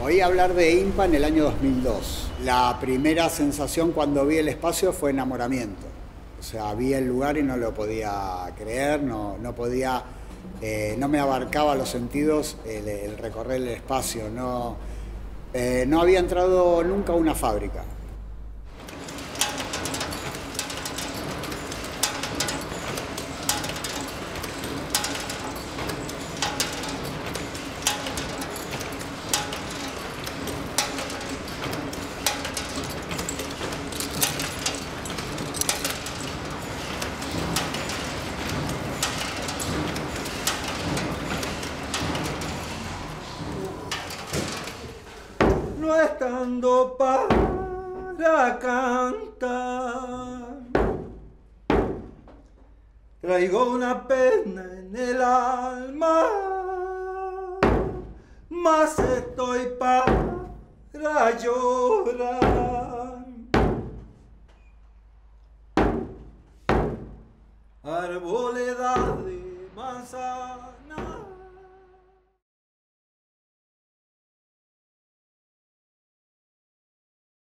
Oí hablar de INPA en el año 2002. La primera sensación cuando vi el espacio fue enamoramiento. O sea, vi el lugar y no lo podía creer, no podía, no me abarcaba los sentidos el recorrer el espacio. No había entrado nunca a una fábrica. No estando para cantar, traigo una pena en el alma, mas estoy para llorar. Arboleda de manzana